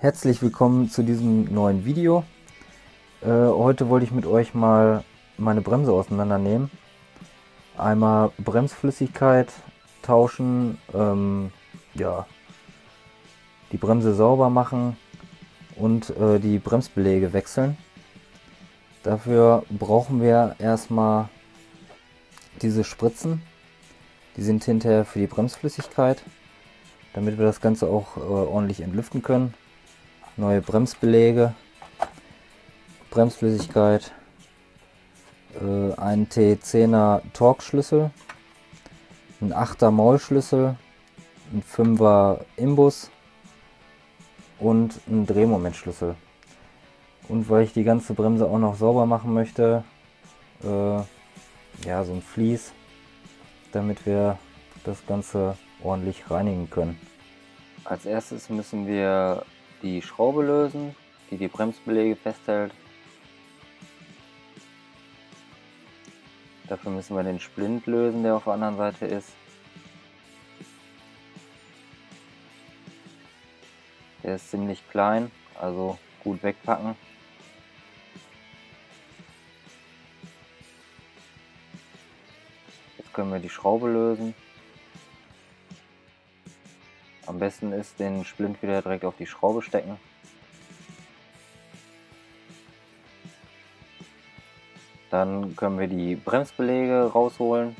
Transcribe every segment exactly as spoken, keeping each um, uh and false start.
Herzlich willkommen zu diesem neuen Video. Äh, heute wollte ich mit euch mal meine Bremse auseinandernehmen. Einmal Bremsflüssigkeit tauschen, ähm, ja, die Bremse sauber machen und äh, die Bremsbeläge wechseln. Dafür brauchen wir erstmal diese Spritzen. Die sind hinterher für die Bremsflüssigkeit, damit wir das Ganze auch äh, ordentlich entlüften können. Neue Bremsbeläge, Bremsflüssigkeit, äh, ein T zehner Torx-Schlüssel, ein achter Maulschlüssel, ein fünfer Imbus und ein Drehmomentschlüssel. Und weil ich die ganze Bremse auch noch sauber machen möchte, äh, ja, so ein Vlies, damit wir das Ganze ordentlich reinigen können. Als erstes müssen wir die Schraube lösen, die die Bremsbeläge festhält. Dafür müssen wir den Splint lösen, der auf der anderen Seite ist. Der ist ziemlich klein, also gut wegpacken. Jetzt können wir die Schraube lösen. Am besten ist, den Splint wieder direkt auf die Schraube stecken. Dann können wir die Bremsbeläge rausholen.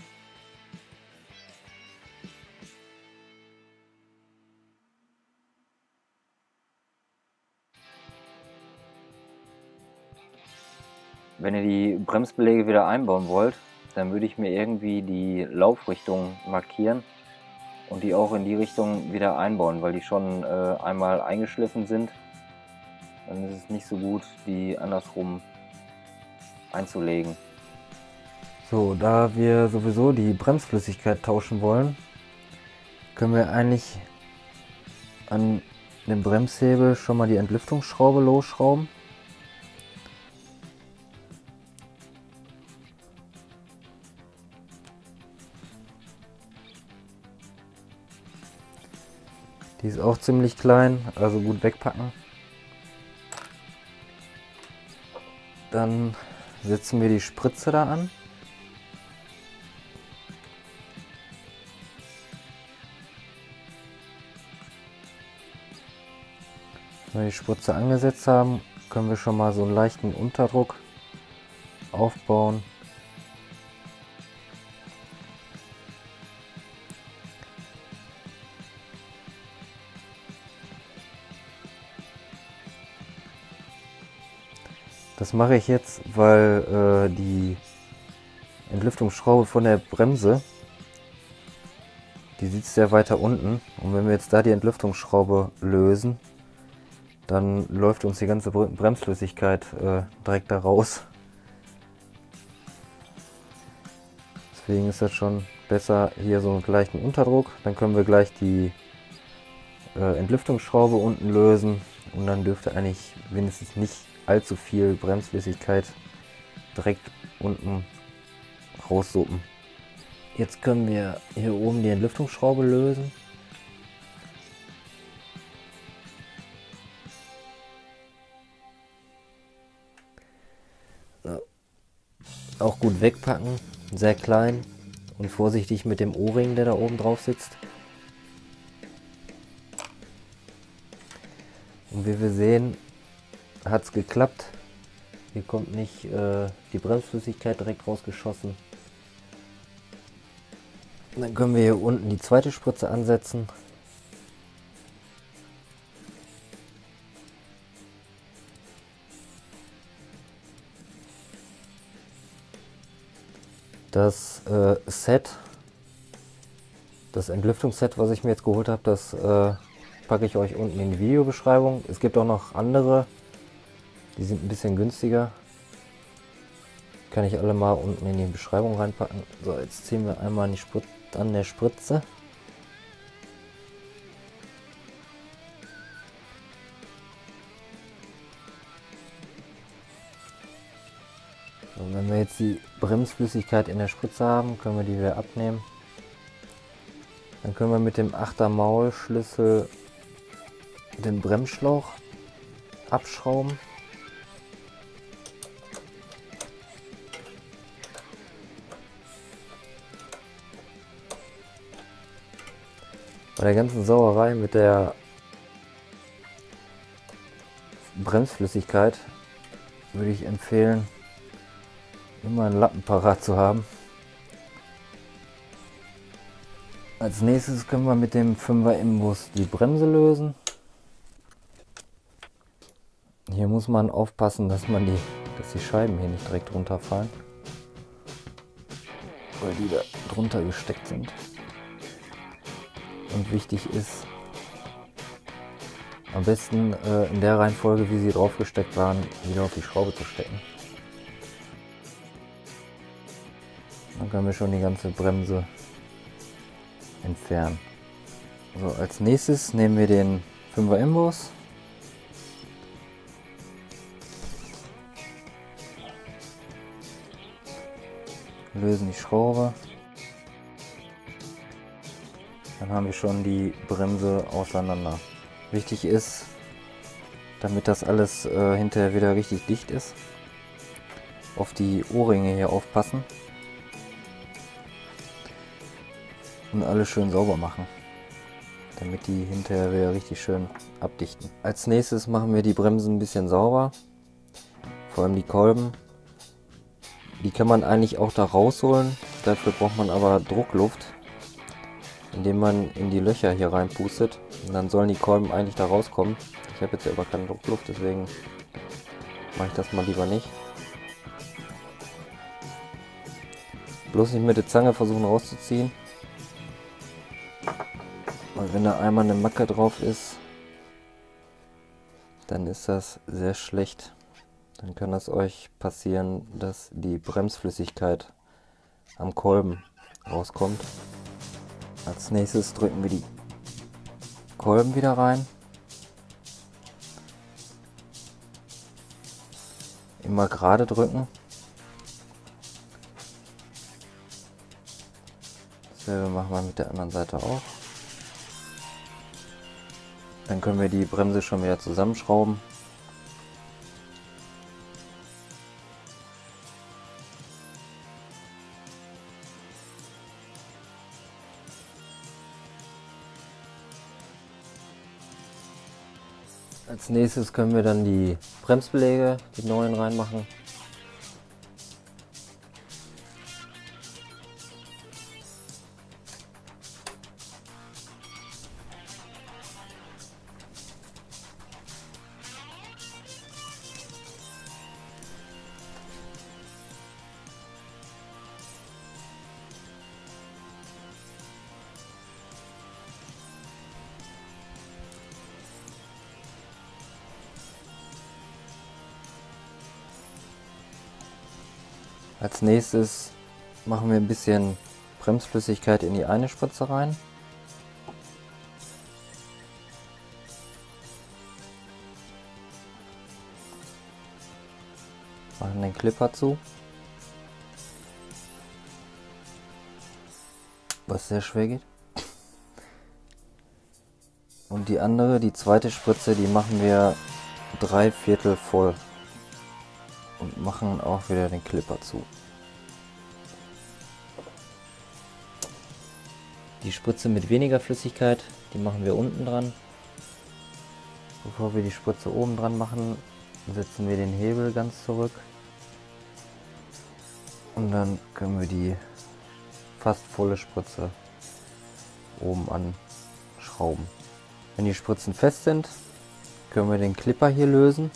Wenn ihr die Bremsbeläge wieder einbauen wollt, dann würde ich mir irgendwie die Laufrichtung markieren und die auch in die Richtung wieder einbauen, weil die schon äh, einmal eingeschliffen sind. Dann ist es nicht so gut, die andersrum einzulegen. So, da wir sowieso die Bremsflüssigkeit tauschen wollen, können wir eigentlich an dem Bremshebel schon mal die Entlüftungsschraube losschrauben. Die ist auch ziemlich klein, also gut wegpacken. Dann setzen wir die Spritze da an. Wenn wir die Spritze angesetzt haben, können wir schon mal so einen leichten Unterdruck aufbauen. Das mache ich jetzt, weil äh, die Entlüftungsschraube von der Bremse, die sitzt sehr weiter unten, und wenn wir jetzt da die Entlüftungsschraube lösen, dann läuft uns die ganze Bremsflüssigkeit äh, direkt da raus. Deswegen ist das schon besser, hier so einen gleichen Unterdruck. Dann können wir gleich die äh, Entlüftungsschraube unten lösen und dann dürfte eigentlich wenigstens nicht allzu viel Bremsflüssigkeit direkt unten raussuppen. Jetzt können wir hier oben die Entlüftungsschraube lösen. So. Auch gut wegpacken, sehr klein und vorsichtig mit dem O-Ring, der da oben drauf sitzt. Und wie wir sehen, hat es geklappt. Hier kommt nicht äh, die Bremsflüssigkeit direkt rausgeschossen. Dann können wir hier unten die zweite Spritze ansetzen. Das äh, Set, das Entlüftungsset, was ich mir jetzt geholt habe, das äh, packe ich euch unten in die Videobeschreibung. Es gibt auch noch andere. Die sind ein bisschen günstiger. Kann ich alle mal unten in die Beschreibung reinpacken. So, jetzt ziehen wir einmal an, die Sprit an der Spritze. So, wenn wir jetzt die Bremsflüssigkeit in der Spritze haben, können wir die wieder abnehmen. Dann können wir mit dem achter Maulschlüssel den Bremsschlauch abschrauben. Bei der ganzen Sauerei mit der Bremsflüssigkeit würde ich empfehlen, immer einen Lappen parat zu haben. Als nächstes können wir mit dem fünfer Imbus die Bremse lösen. Hier muss man aufpassen, dass man die, dass die Scheiben hier nicht direkt runterfallen, weil die da drunter gesteckt sind. Und wichtig ist, am besten äh, in der Reihenfolge, wie sie drauf gesteckt waren, wieder auf die Schraube zu stecken. Dann können wir schon die ganze Bremse entfernen. So, als nächstes nehmen wir den fünfer Imbus. Lösen die Schraube. Dann haben wir schon die Bremse auseinander. Wichtig ist, damit das alles äh, hinterher wieder richtig dicht ist, auf die O-Ringe hier aufpassen und alles schön sauber machen, damit die hinterher wieder richtig schön abdichten. Als nächstes machen wir die Bremsen ein bisschen sauber, vor allem die Kolben. Die kann man eigentlich auch da rausholen, dafür braucht man aber Druckluft, indem man in die Löcher hier reinpustet, und dann sollen die Kolben eigentlich da rauskommen. Ich habe jetzt aber keine Druckluft, deswegen mache ich das mal lieber nicht. Bloß nicht mit der Zange versuchen rauszuziehen, weil wenn da einmal eine Macke drauf ist, dann ist das sehr schlecht. Dann kann es euch passieren, dass die Bremsflüssigkeit am Kolben rauskommt. Als nächstes drücken wir die Kolben wieder rein. Immer gerade drücken. Dasselbe machen wir mit der anderen Seite auch. Dann können wir die Bremse schon wieder zusammenschrauben. Als nächstes können wir dann die Bremsbeläge, die neuen, reinmachen. Als nächstes machen wir ein bisschen Bremsflüssigkeit in die eine Spritze rein. Machen den Clipper zu, was sehr schwer geht. Und die andere, die zweite Spritze, die machen wir drei Viertel voll. Und machen auch wieder den Clipper zu. Die Spritze mit weniger Flüssigkeit, die machen wir unten dran. Bevor wir die Spritze oben dran machen, setzen wir den Hebel ganz zurück. Und dann können wir die fast volle Spritze oben anschrauben. Wenn die Spritzen fest sind, können wir den Clipper hier lösen.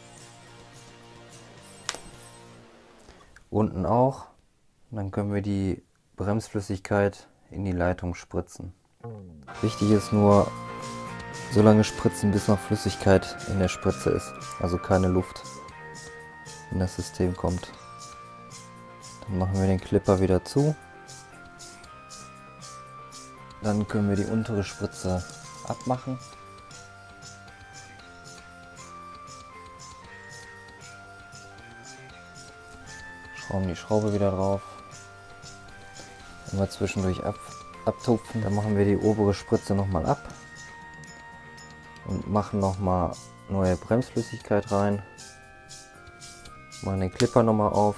Unten auch. Und dann können wir die Bremsflüssigkeit in die Leitung spritzen. Wichtig ist nur, so lange spritzen, bis noch Flüssigkeit in der Spritze ist. Also keine Luft in das System kommt. Dann machen wir den Clipper wieder zu. Dann können wir die untere Spritze abmachen. Schrauben die Schraube wieder drauf. Immer zwischendurch ab, abtupfen. Dann machen wir die obere Spritze nochmal ab. und machen nochmal neue Bremsflüssigkeit rein. Machen den Clipper nochmal auf.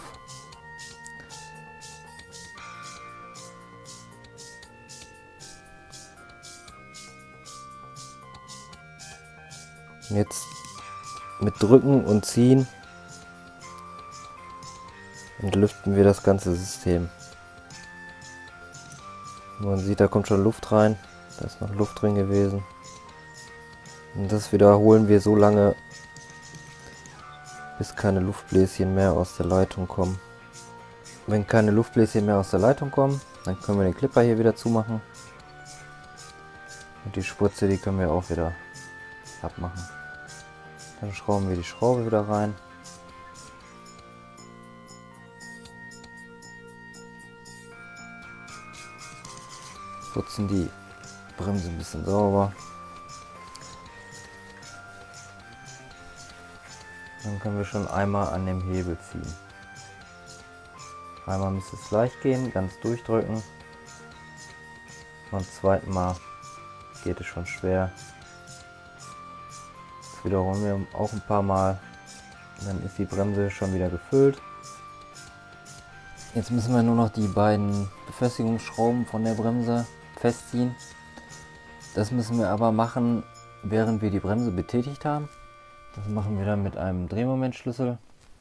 Jetzt mit Drücken und Ziehen entlüften wir das ganze System. Man sieht, da kommt schon Luft rein. Da ist noch Luft drin gewesen. Und das wiederholen wir so lange, bis keine Luftbläschen mehr aus der Leitung kommen. Wenn keine Luftbläschen mehr aus der Leitung kommen, dann können wir den Clipper hier wieder zumachen. Und die Spritze, die können wir auch wieder abmachen. Dann schrauben wir die Schraube wieder rein. Putzen die Bremse ein bisschen sauber. Dann können wir schon einmal an dem Hebel ziehen. Einmal müsste es leicht gehen, ganz durchdrücken. Beim zweiten Mal geht es schon schwer. Das wiederholen wir auch ein paar Mal. Dann ist die Bremse schon wieder gefüllt. Jetzt müssen wir nur noch die beiden Befestigungsschrauben von der Bremse festziehen. Das müssen wir aber machen, während wir die Bremse betätigt haben. Das machen wir dann mit einem Drehmomentschlüssel.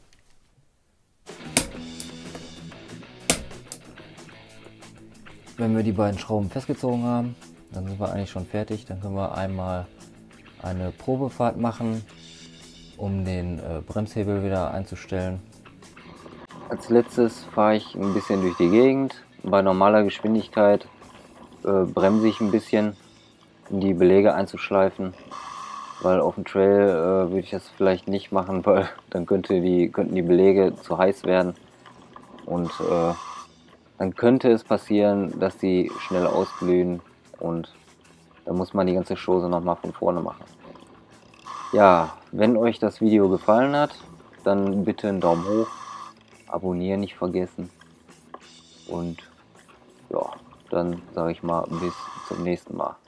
Wenn wir die beiden Schrauben festgezogen haben, dann sind wir eigentlich schon fertig. Dann können wir einmal eine Probefahrt machen, um den äh, Bremshebel wieder einzustellen. Als letztes fahre ich ein bisschen durch die Gegend. Bei normaler Geschwindigkeit äh, bremse ich ein bisschen, um die Beläge einzuschleifen. Weil auf dem Trail äh, würde ich das vielleicht nicht machen, weil dann könnte die, könnten die Beläge zu heiß werden. Und äh, dann könnte es passieren, dass die schnell ausglühen und dann muss man die ganze Chose nochmal von vorne machen. Ja, wenn euch das Video gefallen hat, dann bitte einen Daumen hoch, abonnieren nicht vergessen und ja, dann sage ich mal bis zum nächsten Mal.